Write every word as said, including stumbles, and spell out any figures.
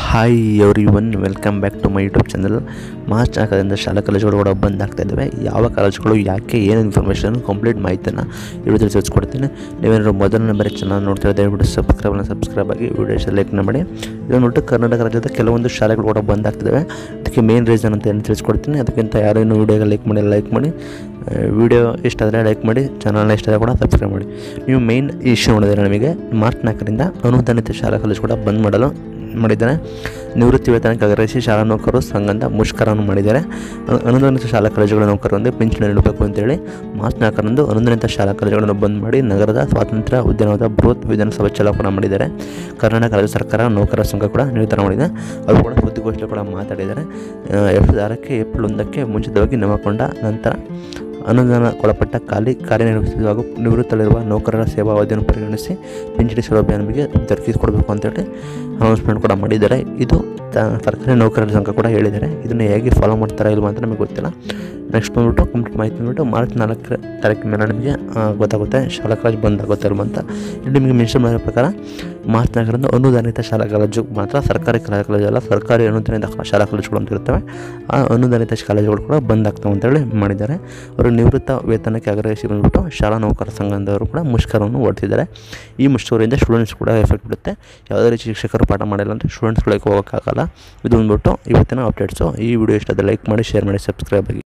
Hi everyone welcome back to my YouTube channel. March ನಾಲ್ಕರಿಂದ ಶಾಲಾ ಕಾಲೇಜುಗಳು ಕೂಡ ಬಂದ್ ಆಗ್ತಾ ಇದ್ದಾವೆ. ಯಾವ ಕಾಲೇಜುಗಳು ಯಾಕೆ ಏನು ಇನ್ಫಾರ್ಮೇಷನ್ ಕಂಪ್ಲೀಟ್ ಮಾಹಿತಿಯನ್ನು ಈ ವಿಡಿಯೋದಲ್ಲಿ ತಿಳಿಸ್ಕೊಡ್ತೀನಿ. ನೀವೇನಾದ್ರು ಮೊದಲನೇ ಬಾರಿ ಚಾನಲ್ ನೋಡ್ತಾ ಇದ್ದರೆ ವಿಡಿಯೋ ಸಬ್ಸ್ಕ್ರೈಬ್ನ ಸಬ್ಸ್ಕ್ರೈಬ್ ಆಗಿ ವಿಡಿಯೋಸ್ ಲೈಕ್ ಮಾಡಿ. ಇದನ್ನು ನೋಟ್ಟು ಕರ್ನಾಟಕ ರಾಜ್ಯದ ಕೆಲವೊಂದು ಶಾಲೆಗಳು ಕೂಡ ಬಂದ್ ಆಗ್ತಿದ್ದಾವೆ. ಅದಕ್ಕೆ ಮೇನ್ ರೀಸನ್ ಅಂತ ಏನು ತಿಳಿಸ್ಕೊಡ್ತೀನಿ. ಅದಕ್ಕಿಂತ ಯಾರೇನು ವಿಡಿಯೋಗೆ ಲೈಕ್ ಮಾಡಿ ಲೈಕ್ ಮಾಡಿ ವಿಡಿಯೋ ಇಷ್ಟ ಆದರೆ ಲೈಕ್ ಮಾಡಿ, ಚಾನಲ್ನ ಇಷ್ಟ ಆದರೆ ಕೂಡ ಸಬ್ಸ್ಕ್ರೈಬ್ ಮಾಡಿ. ನೀವು ಮೇನ್ ಇಶ್ಯೂ ನೋಡಿದರೆ ನಮಗೆ ಮಾರ್ಚ್ ನಾಲ್ಕರಿಂದ ಅನುದಾನಿತ ಶಾಲಾ ಕಾಲೇಜು ಕೂಡ ಬಂದ್ ಮಾಡಲು ಮಾಡಿದ್ದಾರೆ. ನಿವೃತ್ತಿ ವೇತನಕ್ಕೆ ಆಗ್ರಹಿಸಿ ಶಾಲಾ ನೌಕರರು ಸಂಘದಿಂದ ಮುಷ್ಕರವನ್ನು ಮಾಡಿದ್ದಾರೆ. ಅನುದಾನಿತ ಶಾಲಾ ಕಾಲೇಜುಗಳ ನೌಕರರಿಗೆ ಪಿಂಚಣಿ ನೀಡಬೇಕು ಅಂತೇಳಿ ಮಾರ್ಚ್ ನಾಲ್ಕರಂದು ಅನುದಾನಿತ ಶಾಲಾ ಕಾಲೇಜುಗಳನ್ನು ಬಂದ್ ಮಾಡಿ ನಗರದ ಸ್ವಾತಂತ್ರ್ಯ ಉದ್ಯಾನವನದ ಬೃಹತ್ ವಿಧಾನಸಭೆ ಚಾಲೂ ಕೂಡ ಮಾಡಿದ್ದಾರೆ. ಕರ್ನಾಟಕ ರಾಜ್ಯ ಸರ್ಕಾರ ನೌಕರರ ಸಂಘ ಕೂಡ ನಿರ್ಧಾರ ಮಾಡಿದೆ. ಅವರು ಕೂಡ ಸುದ್ದಿಗೋಷ್ಠಿ ಕೂಡ ಮಾತಾಡಿದ್ದಾರೆ. ಎರಡು ಸಾವಿರದ ಆರಕ್ಕೆ ಏಪ್ರಿಲ್ ಒಂದಕ್ಕೆ ಮುಂಚಿತವಾಗಿ ನೇಮಕೊಂಡ ನಂತರ ಅನುದಾನಕ್ಕೊಳಪಟ್ಟ ಖಾಲಿ ಕಾರ್ಯನಿರ್ವಹಿಸುವಾಗ ನಿವೃತ್ತಲಿರುವ ನೌಕರರ ಸೇವಾ ಅವಧಿಯನ್ನು ಪರಿಗಣಿಸಿ ಪಿಂಚಣಿ ಸೌಲಭ್ಯ ನಮಗೆ ದೊರಕಿಸಿಕೊಡಬೇಕು ಅಂತೇಳಿ ಅನೌನ್ಸ್ಮೆಂಟ್ ಕೂಡ ಮಾಡಿದ್ದಾರೆ. ಇದು ಸರ್ಕಾರಿ ನೌಕರರ ಸಂಘ ಕೂಡ ಹೇಳಿದ್ದಾರೆ. ಇದನ್ನು ಹೇಗೆ ಫಾಲೋ ಮಾಡ್ತಾರಾ ಇಲ್ವಾ ಅಂತ ನಮಗೆ ಗೊತ್ತಿಲ್ಲ. ನೆಕ್ಸ್ಟ್ ಬಂದ್ಬಿಟ್ಟು ಕಂಪ್ಲೀಟ್ ಮಾಹಿತಿ ಬಂದ್ಬಿಟ್ಟು ಮಾರ್ಚ್ ನಾಲ್ಕರ ತಾರೀಕಿನ ಮೇಲೆ ನಿಮಗೆ ಗೊತ್ತಾಗುತ್ತೆ ಶಾಲಾ ಕಾಲೇಜು ಬಂದ್ ಆಗುತ್ತೆ ಇಲ್ವ ಅಂತ. ಇಲ್ಲಿ ನಿಮಗೆ ಮೆನ್ಷನ್ ಮಾಡಿರೋ ಪ್ರಕಾರ ಮಾರ್ಚ್ ನಾಲ್ಕರಂದು ಅನುದಾನಿತ ಶಾಲಾ ಕಾಲೇಜು ಮಾತ್ರ, ಸರ್ಕಾರಿ ಶಾಲಾ ಕಾಲೇಜು ಅಲ್ಲ, ಸರ್ಕಾರಿ ಅನುದಾನಿತ ಶಾಲಾ ಕಾಲೇಜುಗಳು ಅಂತ ಇರ್ತವೆ. ಆ ಅನುದಾನಿತ ಕಾಲೇಜುಗಳು ಕೂಡ ಬಂದ್ ಆಗ್ತವೆ ಅಂತೇಳಿ ಮಾಡಿದ್ದಾರೆ. ಅವರು ನಿವೃತ್ತ ವೇತನಕ್ಕೆ ಆಗ್ರಹಿಸಿ ಬಂದ್ಬಿಟ್ಟು ಶಾಲಾ ನೌಕರ ಸಂಘದವರು ಕೂಡ ಮುಷ್ಕರವನ್ನು ಹೊರಟಿದ್ದಾರೆ. ಈ ಮುಷ್ಕರದಿಂದ ಸ್ಟೂಡೆಂಟ್ಸ್ ಕೂಡ ಎಫೆಕ್ಟ್ ಬಿಡುತ್ತೆ. ಯಾವುದೇ ರೀತಿ ಶಿಕ್ಷಕರು ಪಾಠ ಮಾಡಿಲ್ಲ ಅಂದರೆ ಸ್ಟೂಡೆಂಟ್ಸ್ಗಳಿಗೆ ಹೋಗೋಕ್ಕಾಗಲ್ಲ. ಇದು ಬಂದ್ಬಿಟ್ಟು ಇವತ್ತಿನ ಅಪ್ಡೇಟ್ಸು. ಈ ವಿಡಿಯೋ ಇಷ್ಟ ಆದರೆ ಲೈಕ್ ಮಾಡಿ, ಶೇರ್ ಮಾಡಿ, ಸಬ್ಸ್ಕ್ರೈಬ್ ಆಗಿ.